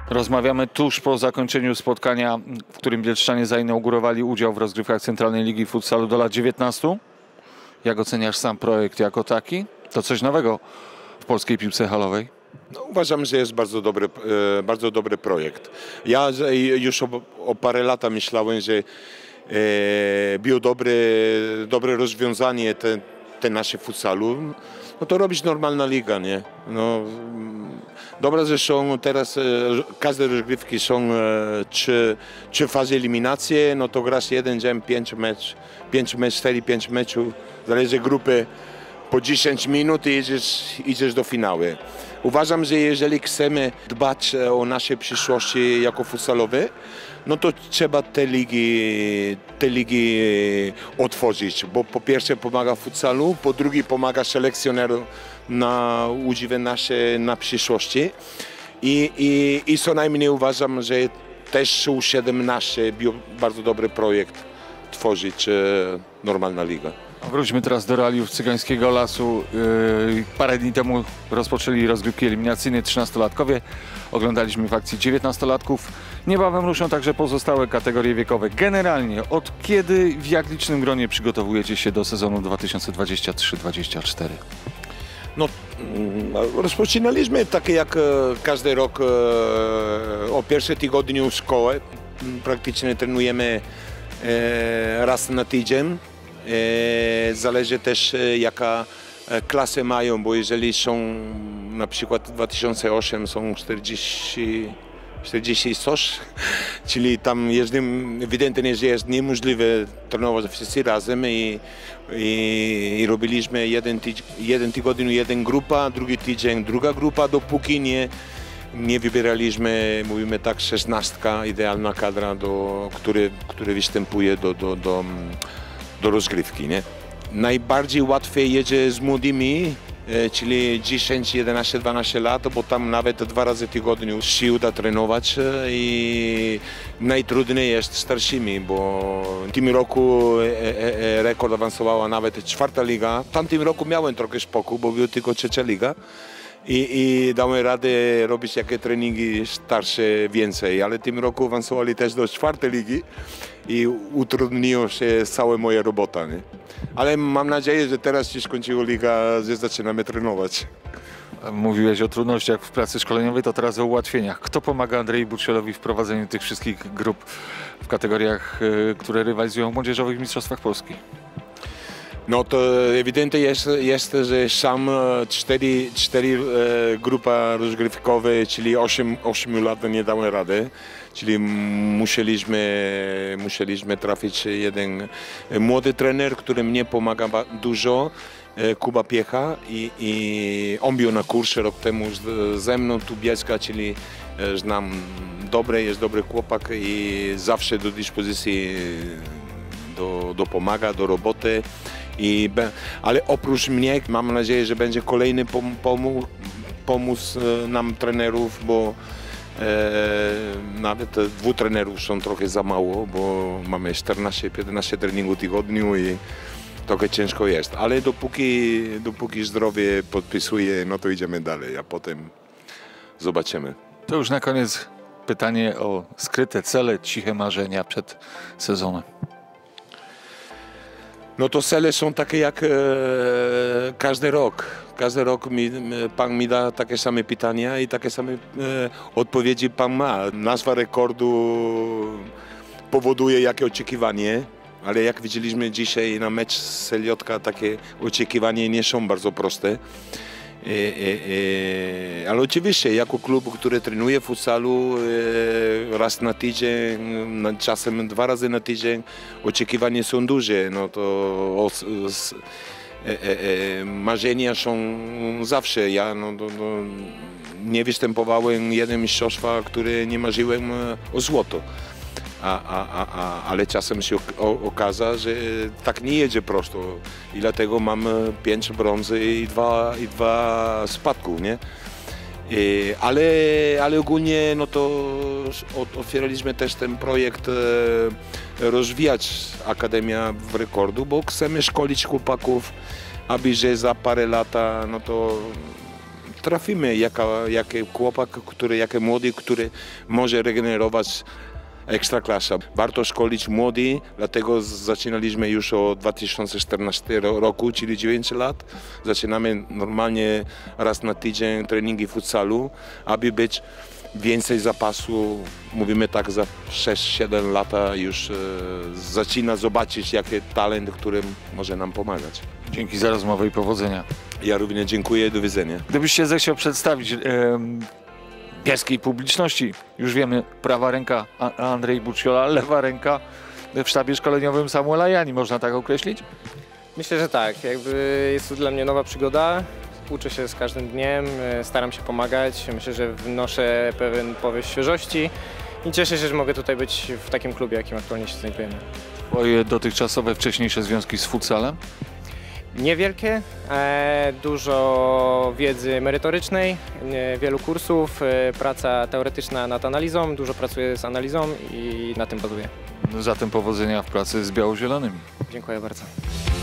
Rozmawiamy tuż po zakończeniu spotkania, w którym bielszczanie zainaugurowali udział w rozgrywkach Centralnej Ligi Futsalu do lat 19. Jak oceniasz sam projekt jako taki? To coś nowego w polskiej piłce halowej? No, uważam, że jest bardzo dobry projekt. Ja już o parę lat myślałem, że było dobre rozwiązanie te nasze futsalu. No to robić normalna liga, nie? No, dobra, że są teraz, każde rozgrywki są trzy fazy eliminacji, no to grasz jeden dzień, 5 meczów, zależy grupy po 10 minut i idziesz do finału. Uważam, że jeżeli chcemy dbać o nasze przyszłości jako futsalowe, no to trzeba te ligi otworzyć, bo po pierwsze pomaga futsalu, po drugie pomaga selekcjonerom na udział na przyszłości i co najmniej uważam, że też U17 był bardzo dobry projekt tworzyć normalna liga. Wróćmy teraz do realiów Cygańskiego Lasu. Parę dni temu rozpoczęli rozgrywki eliminacyjne 13-latkowie. Oglądaliśmy w akcji 19-latków. Niebawem ruszą także pozostałe kategorie wiekowe. Generalnie od kiedy, w jak licznym gronie przygotowujecie się do sezonu 2023-2024? No, rozpoczynaliśmy tak jak każdy rok o pierwszym tygodniu szkoły. Praktycznie trenujemy raz na tydzień. Zależy też jaka klasę mają, bo jeżeli są na przykład 2008 są 40 coś, czyli tam ewidentnie, że jest niemożliwe trenować wszyscy razem i robiliśmy jeden tydzień jedna grupa, drugi tydzień druga grupa, dopóki nie wybieraliśmy, mówimy tak, 16, idealna kadra, który występuje do rozgrywki, nie? Najbardziej łatwiej jedzie z młodymi, czyli 10, 11, 12 lat, bo tam nawet 2 razy w tygodniu się uda trenować i najtrudniej jest starszymi, bo w tym roku rekord awansowała nawet 4. liga. W tamtym roku miałem trochę spokój, bo była tylko 3. liga. I dałem radę robić jakieś treningi starsze więcej, ale w tym roku awansowali też do 4. ligi i utrudniło się cała moja robota. Nie? Ale mam nadzieję, że teraz się skończyła liga, że zaczynamy trenować. Mówiłeś o trudnościach w pracy szkoleniowej, to teraz o ułatwieniach. Kto pomaga Andrzejowi Buczelowi w prowadzeniu tych wszystkich grup w kategoriach, które rywalizują w młodzieżowych mistrzostwach Polski? No to ewidentnie jest, że sam 4 grupa rozgrywkowe, czyli 8 lat nie dały rady. Czyli musieliśmy trafić jeden młody trener, który mnie pomaga dużo, Kuba Piecha i on był na kursie rok temu ze mną tu Bielska, czyli znam jest dobry chłopak i zawsze do dyspozycji do pomaga, do roboty. Ale oprócz mnie mam nadzieję, że będzie kolejny pomóc nam trenerów, bo nawet 2 trenerów są trochę za mało, bo mamy 14-15 treningów w tygodniu i trochę ciężko jest. Ale dopóki zdrowie podpisuje, no to idziemy dalej, a potem zobaczymy. To już na koniec pytanie o skryte cele, ciche marzenia przed sezonem. No to cele są takie jak każdy rok. Każdy rok Pan mi da takie same pytania i takie same odpowiedzi Pan ma. Nazwa rekordu powoduje jakie oczekiwanie, ale jak widzieliśmy dzisiaj na mecz z Seliotka, takie oczekiwania nie są bardzo proste. Ale oczywiście jako klub, który trenuje w futsalu raz na tydzień, czasem 2 razy na tydzień, oczekiwania są duże. No to marzenia są zawsze. Ja nie występowałem jednym mistrzostwa, które nie marzyłem o złoto. Ale czasem się okaże, że tak nie jedzie prosto i dlatego mam 5 brązy i 2 spadków, nie? Ale ogólnie no to otwieraliśmy też ten projekt rozwijać Akademia w Rekordu, bo chcemy szkolić chłopaków, aby że za parę lat no to trafimy, jaki chłopak, jaki młody, który może regenerować Ekstraklasa. Warto szkolić młodych, dlatego zaczynaliśmy już od 2014 roku, czyli 9 lat. Zaczynamy normalnie raz na tydzień treningi futsalu, aby być więcej zapasu. Mówimy tak, za 6-7 lata już zaczyna zobaczyć, jaki talent, który może nam pomagać. Dzięki za rozmowę i powodzenia. Ja również dziękuję, do widzenia. Gdybyś się zechciał przedstawić bielskiej publiczności, już wiemy, prawa ręka Andrzej Buciola, lewa ręka w sztabie szkoleniowym Samuela Jani, można tak określić? Myślę, że tak. Jest to dla mnie nowa przygoda. Uczę się z każdym dniem, staram się pomagać. Myślę, że wnoszę pewien powiew świeżości i cieszę się, że mogę tutaj być w takim klubie, jakim aktualnie się znajdujemy. Twoje dotychczasowe, wcześniejsze związki z futsalem? Niewielkie, dużo wiedzy merytorycznej, wielu kursów, praca teoretyczna nad analizą, dużo pracuję z analizą i na tym bazuję. Zatem powodzenia w pracy z biało-zielonymi. Dziękuję bardzo.